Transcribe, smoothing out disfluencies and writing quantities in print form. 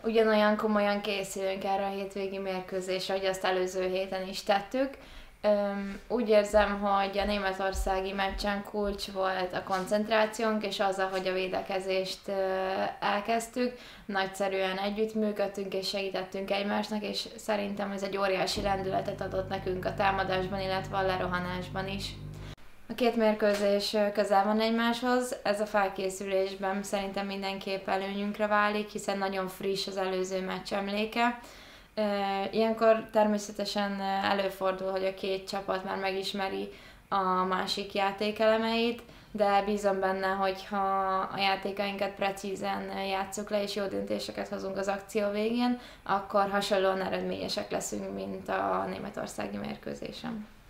ugyanolyan komolyan készülünk erre a hétvégi mérkőzésre, hogy azt előző héten is tettük. Úgy érzem, hogy a németországi meccsen kulcs volt a koncentrációnk, és az, ahogy a védekezést elkezdtük, nagyszerűen együttműködtünk és segítettünk egymásnak, és szerintem ez egy óriási lendületet adott nekünk a támadásban, illetve a lerohanásban is. A két mérkőzés közel van egymáshoz, ez a felkészülésben szerintem mindenképp előnyünkre válik, hiszen nagyon friss az előző meccs emléke. Ilyenkor természetesen előfordul, hogy a két csapat már megismeri a másik játékelemeit, de bízom benne, hogy ha a játékainkat precízen játsszuk le és jó döntéseket hozunk az akció végén, akkor hasonlóan eredményesek leszünk, mint a németországi mérkőzésen.